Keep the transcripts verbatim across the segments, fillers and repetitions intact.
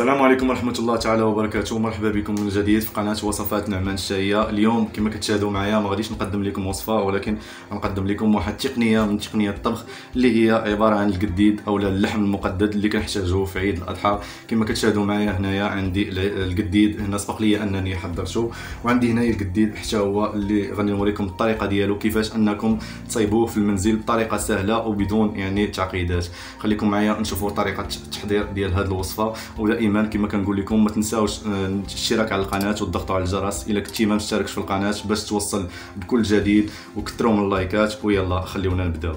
السلام عليكم ورحمة الله تعالى وبركاته. مرحبا بكم من جديد في قناة وصفات نعمان الشهية. اليوم كما كتشاهدوا معايا ما غاديش نقدم لكم وصفة، ولكن غنقدم لكم واحد التقنية من تقنية الطبخ اللي هي عبارة عن القديد اولا اللحم المقدد اللي كنحتاجوه في عيد الاضحى. كما كتشاهدوا معايا هنايا عندي القديد، هنا سبق لي انني حضرته، وعندي هنايا القديد حتى هو اللي غادي نوريكم الطريقة ديالو كيفاش انكم تصايبوه في المنزل بطريقة سهلة وبدون يعني تعقيدات. خليكم معايا نشوفوا طريقة التحضير ديال هذه الوصفة. ودائما كما كنقول لكم ما تنساوش الاشتراك على القناه والضغط على الجرس الا كنتي ما مشتركش في القناه باش توصل بكل جديد، وكثروا من اللايكات. ويلا خليونا نبداو.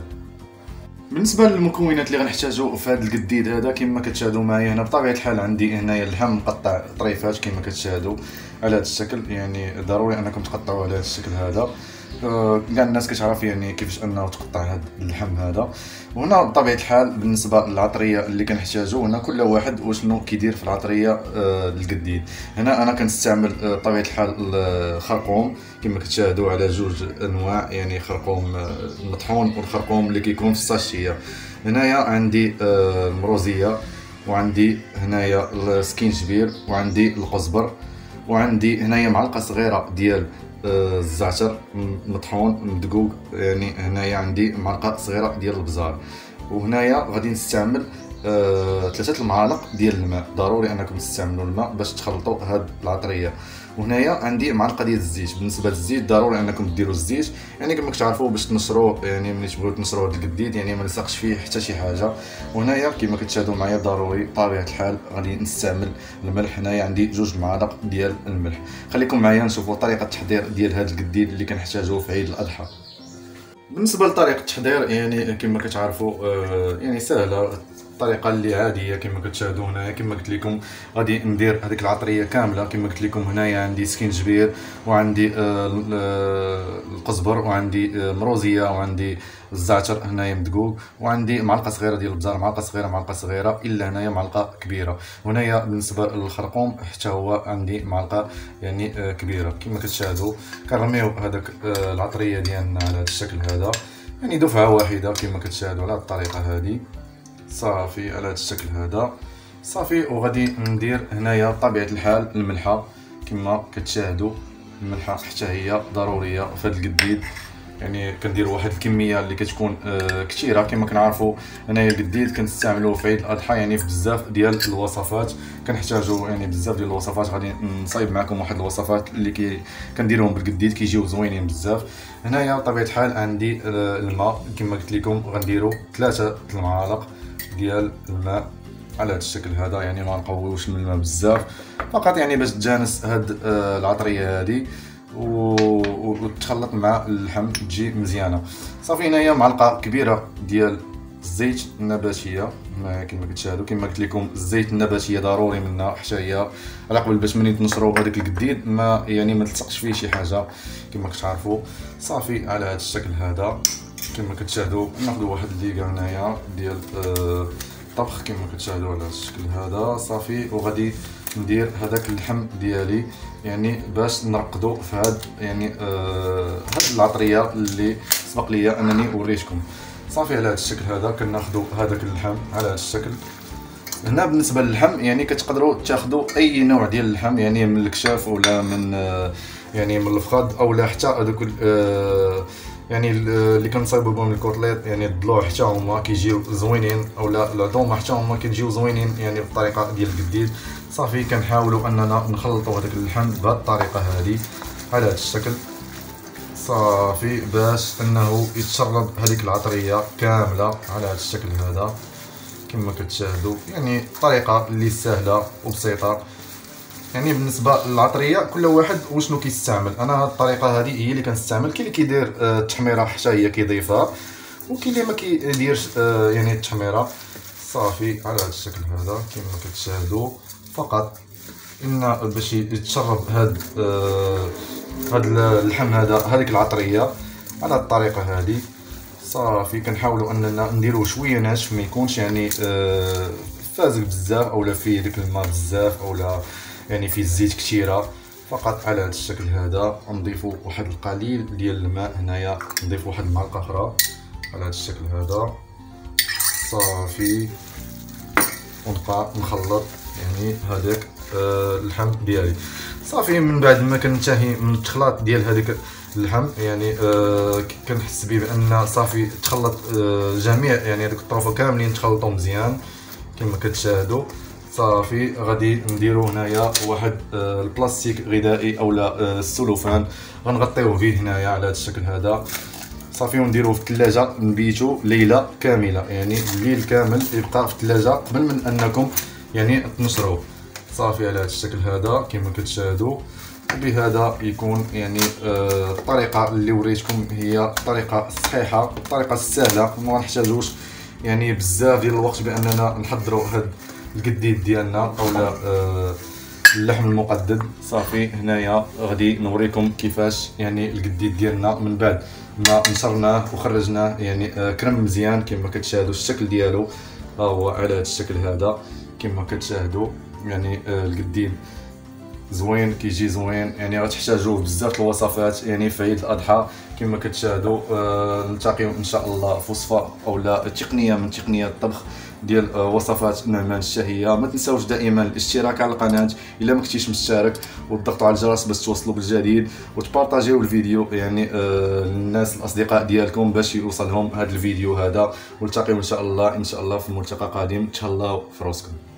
بالنسبه للمكونات اللي غنحتاجو في هذا القديد هذا كما كتشاهدوا معايا هنا بطبيعه الحال عندي هنايا اللحم مقطع طريفات كما كتشاهدوا على هذا الشكل. يعني ضروري انكم تقطعوا على هذا الشكل هذا. كاع الناس كتعرف يعني كيفاش انه تقطع هذا اللحم هذا. وهنا بطبيعه الحال بالنسبه للعطريه اللي كنحتاجو، هنا كل واحد وشنو كيدير في العطريه آه القديد. هنا انا كنستعمل آه بطبيعه الحال الخرقوم كما كتشاهدوا على جوج انواع، يعني خرقوم آه المطحون والخرقوم اللي كيكون في الساشيه. هنايا عندي آه المروزيه، وعندي هنايا السكينجبير، وعندي القزبر، وعندي هنايا معلقه صغيره ديال الزعتر مطحون مدقوق. يعني هنايا عندي معلقه صغيره ديال البزار. وهنايا غادي نستعمل آه، ثلاثه المعالق ديال الماء. ضروري انكم تستعملوا الماء باش تخلطوا هاد العطريه. وهنايا عندي معلقه ديال الزيت. بالنسبه للزيت ضروري انكم ديروا الزيت، يعني كما كتعرفوا باش تنشروه، يعني ملي تبغيو تنشروا هاد القديد يعني ما نلصقش فيه حتى شي حاجه. وهنايا كما كتشاهدوا معايا ضروري بطبيعه الحال غادي نستعمل الملح. هنايا عندي جوج معالق ديال الملح. خليكم معايا نشوفوا طريقه التحضير ديال هاد القديد اللي كنحتاجوه في عيد الاضحى. بالنسبه لطريقه التحضير يعني كما كتعرفوا آه يعني سهله، الطريقه اللي عاديه كما كتشاهدوا هنايا. كما قلت لكم غادي ندير هذيك العطريه كامله. كما قلت لكم هنايا عندي سكينجبير، وعندي آه القزبر، وعندي آه مروزيه، وعندي الزعتر هنايا مدقوق، وعندي معلقه صغيره ديال البزار، معلقه صغيره معلقه صغيره الا هنايا معلقه كبيره. وهنايا بالنسبه للخرقوم حتى هو عندي معلقه يعني آه كبيره. كما كتشاهدوا كنرميو هذاك آه العطريه ديالنا على هذا الشكل هذا، يعني دفعه واحده كما كتشاهدوا على الطريقه هذه. صافي على هذا الشكل هذا صافي. وغادي ندير هنايا بطبيعه الحال الملحه كما كتشاهدوا. الملحه حتى هي ضروريه في هذا القديد، يعني كندير واحد الكميه اللي كتكون آه كثيره. كما كنعرفوا هنايا القديد كنستعملوه في عيد الاضحى، يعني في بزاف ديال الوصفات كنحتاجوا يعني بزاف ديال الوصفات. غادي نصايب معكم واحد الوصفات اللي كي كنديرهم بالقديد كيجيو زوينين بزاف. هنايا بطبيعه الحال عندي آه الماء كما قلت لكم غنديروا ثلاثه المعالق ديال الماء على هذا الشكل هذا. يعني ما نقويوش من الماء بزاف، فقط يعني باش تجانس هاد آه العطريه هذه وتخلط مع اللحم تجي مزيانه. صافي هنايا معلقه كبيره ديال الزيت النباتيه كما كتشاهدوا. كما قلت لكم الزيت النباتيه ضروري منها حتى هي على قبل باش ملي تنشروا هذاك القديد ما يعني ما تلصقش فيه شي حاجه كما كتعرفوا. صافي على هذا الشكل هذا كما كتشاهدوا ناخذوا واحد الليقه هنايا ديال الطبخ كما كتشاهدوا على الشكل هذا. صافي وغادي ندير هذاك اللحم ديالي يعني باش نرقدوا في هاد يعني آه هاد العطريه اللي سبق لي انني وريتكم. صافي على هذا الشكل هذا كناخذوا هذاك اللحم على هذا الشكل. هنا بالنسبه للحم يعني كتقدروا تاخذوا اي نوع ديال اللحم، يعني من الكشاف ولا من آه يعني من الفخذ اولا حتى هذوك آه يعني اللي كنصايبوا بهم الكوتليت، يعني الضلوع حتى هما كيجيو زوينين، اولا العظومه حتى هما كيجيو زوينين يعني بالطريقه ديال القديد. صافي كنحاولوا اننا نخلطوا هذاك اللحم بهذه الطريقه هذه على هذا الشكل. صافي باش انه يتشرب هذيك العطريه كامله على هذا الشكل هذا كما كتشاهدوا. يعني طريقه اللي سهله وبسيطه. يعني بالنسبه للعطريه كل واحد وشنو كيستعمل. انا هاد الطريقه هذه هي اللي كنستعمل. كاين اللي كيدير التحميره حتى هي كيضيفها، وكاين اللي ما كيديرش يعني التحميره. صافي على هذا الشكل هذا كما كتشاهدوا. فقط ان باش يتشرب هاد هاد اللحم هذا هذيك العطريه على الطريقه هذه. صافي كنحاولوا اننا نديروه شويه ناشف، ما يكونش يعني فازل بزاف اولا فيه داك الماء بزاف اولا يعني فيه الزيت كثيره. فقط على هذا الشكل هذا نضيفوا واحد القليل ديال الماء. هنايا نضيف واحد المعلقه اخرى على هذا الشكل هذا. صافي ونبقى نخلط يعني هذاك آه اللحم ديالي صافي. من بعد ما كنتهي من التخلاط ديال هذيك اللحم يعني آه كنحس به بان صافي تخلط آه جميع يعني هذوك الطرفه كاملين تخلطوا مزيان كما كتشاهدوا. صافي غادي نديرو هنايا واحد آه البلاستيك غذائي اولا آه السلوفان غنغطيوه به هنايا على هذا الشكل هذا صافي، ونديروه في الثلاجه نبيتو ليله كامله يعني الليل كامل يبقى في الثلاجه قبل من انكم يعني تنشروه. صافي على هذا الشكل هذا كما كتشاهدوا. وبهذا يكون يعني آه الطريقه اللي وريتكم هي الطريقه الصحيحه الطريقه السهله، ما نحتاجوش يعني بزاف ديال الوقت باننا نحضروا هاد القديد ديالنا اولا آه اللحم المقدد. صافي هنايا غادي نوريكم كيفاش يعني القديد ديالنا من بعد ما نشرناه وخرجناه يعني آه كرم مزيان كما كتشاهدوا. الشكل ديالو ها هو على هذا الشكل هذا كما كتشاهدوا يعني آه القديد زوين كيجي زوين يعني غتحتاجوه بزاف الوصفات يعني في عيد الاضحى كما كتشاهدوا. آه نلتقيو ان شاء الله في وصفه اولا تقنيه من تقنيات الطبخ ديال آه وصفات نعمان الشهيه. ما تنساوش دائما الاشتراك على القناه الا ما كنتيش مشترك، والضغط على الجرس باش توصلوا بالجديد، وتبارطاجيو الفيديو يعني آه للناس الاصدقاء ديالكم باش يوصلهم هذا الفيديو هذا. ونلتقيو ان شاء الله ان شاء الله في ملتقى قادم. تهلاو في روسكم.